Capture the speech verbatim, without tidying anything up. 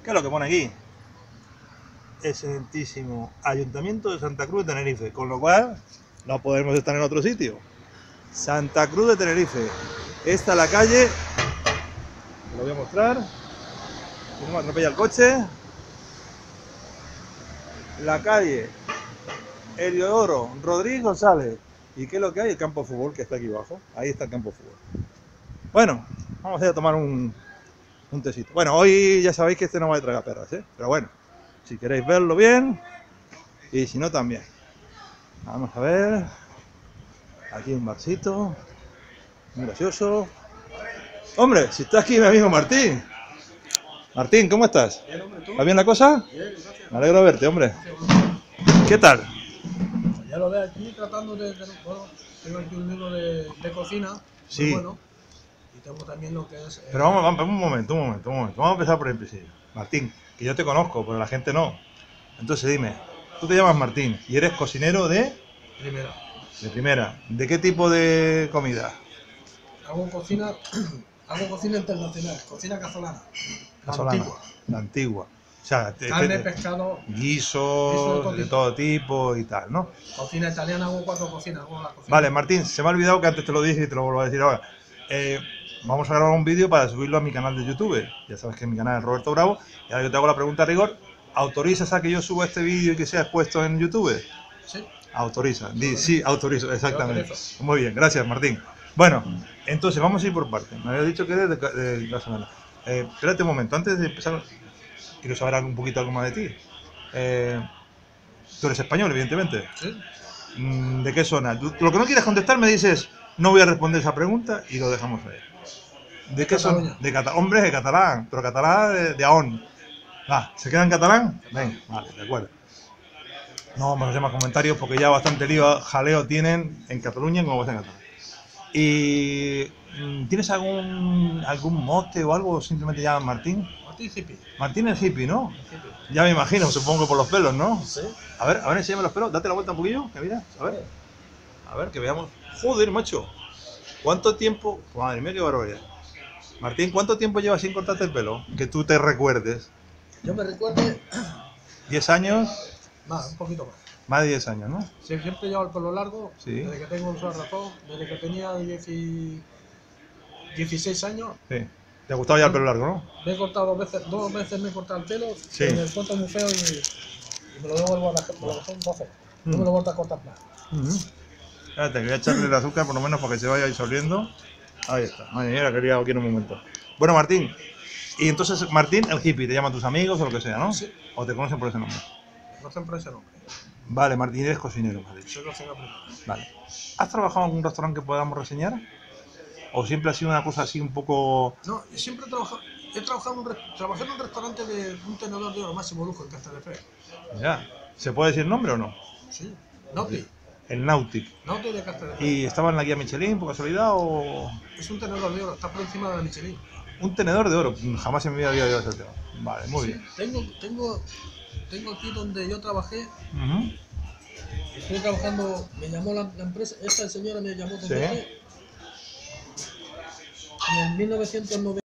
¿Qué es lo que pone aquí? Excelentísimo Ayuntamiento de Santa Cruz de Tenerife, con lo cual no podemos estar en otro sitio. Santa Cruz de Tenerife. Esta es la calle, te lo voy a mostrar, si no me atropella el coche. La calle Heliodoro Rodríguez González. ¿Y qué es lo que hay? El campo de fútbol que está aquí abajo. Ahí está el campo de fútbol. Bueno, vamos a ir a tomar un, un tecito. Bueno, hoy ya sabéis que este no va a tragar perras, ¿eh? Pero bueno, si queréis verlo bien, y si no también. Vamos a ver. Aquí un barcito. Muy gracioso. Hombre, si está aquí mi amigo Martín. Martín, ¿cómo estás? Bien, hombre, ¿tú? ¿Va bien la cosa? Bien, gracias. Me alegro de verte, hombre. ¿Qué tal? Pues ya lo ves aquí tratando de... de- bueno, tengo aquí un libro de, de cocina. Muy Sí. bueno. Y tengo también lo que es... eh, Pero vamos, vamos, un momento, un momento, un momento. Vamos a empezar por el principio. Martín, que yo te conozco, pero la gente no. Entonces dime, tú te llamas Martín y eres cocinero de, Primero, de primera. ¿De qué tipo de comida? hago cocina... hago cocina internacional, cocina casolana. La Casolana. antigua. La antigua. O sea, te- Carne, te- pescado, guisos Guiso de todo de tipo. todo tipo y tal, ¿no? cocina italiana, hago cuatro cocinas. Hago la cocina. Vale, Martín, se me ha olvidado que antes te lo dije y te lo vuelvo a decir ahora. Eh, vamos a grabar un vídeo para subirlo a mi canal de YouTube. Ya sabes que mi canal es Roberto Bravo. Y ahora yo te hago la pregunta a rigor. ¿Autorizas a que yo suba este vídeo y que sea expuesto en YouTube? Sí. Autoriza. Di, sí, autorizo, exactamente. autorizo. Muy bien, gracias, Martín. Bueno, entonces vamos a ir por partes. Me habías dicho que eres de, Ca- de Casolana. Eh, espérate un momento, antes de empezar, quiero saber algo- un poquito algo más de ti. Eh, tú eres español, evidentemente. Sí. Mm, ¿De qué zona? Tú- Lo que no quieres contestar me dices, no voy a responder esa pregunta y lo dejamos ahí. ¿De qué zona? Cataluña. De catalán. Hombre, de catalán, pero catalán de, de Aón. Va, ¿se queda en catalán? Venga, vale, de acuerdo. No vamos a hacer más comentarios porque ya bastante lío, jaleo tienen en Cataluña como vos en catalán. ¿Y mm, tienes algún algún mote o algo o simplemente llamas Martín? Martín hippie. Martín es hippie, ¿no? Hippie. Ya me imagino, supongo que por los pelos, ¿no? Sí. A ver, a ver, enséñame los pelos, date la vuelta un poquillo, que mira, a ver. A ver, que veamos. Joder, macho. ¿Cuánto tiempo? Madre mía, qué barbaridad. Martín, ¿cuánto tiempo llevas sin cortarte el pelo? Que tú te recuerdes. Yo me recuerdo... ¿diez años? Más, un poquito más. Más de diez años, ¿no? Sí, siempre llevo el pelo largo, Sí. desde que tengo uso de razón, desde que tenía diez y- dieciséis años, Sí. ¿Te ha gustado ya el pelo largo, no? me he cortado dos veces, dos veces me he cortado el pelo, Sí. en el corto muy feo y, y me lo devuelvo a la gente, lo son doce, Mm. no me lo vuelvo a cortar más. Ujú. Espérate, que voy a echarle el azúcar por lo menos para que se vaya disolviendo. Ahí está. Madre mía, la quería aquí en un momento. Bueno, Martín. Y entonces, Martín, el hippie, te llaman tus amigos o lo que sea, ¿no? Sí. O te conocen por ese nombre. No siempre ese nombre, Vale, Martín, eres cocinero, me has dicho. soy cocina primero. Vale. ¿Has trabajado en algún restaurante que podamos reseñar? ¿O siempre ha sido una cosa así un poco...? No, yo siempre he trabajado, he trabajado en un, re- trabajé en un restaurante de un tenedor de oro máximo lujo en Castelldefels. Ya. ¿Se puede decir nombre o no? Sí, Nauti, El Nautic. Nauti de Castelldefels. ¿Y estaba en la guía Michelin por casualidad o...? Es un tenedor de oro, está por encima de la Michelin. Un tenedor de oro. Jamás en mi vida había oído ese tema. Vale, muy bien. Tengo, tengo, tengo aquí donde yo trabajé. Ujú. Estoy trabajando, me llamó la, la empresa, esta señora me llamó Sí. también en el mil novecientos noventa.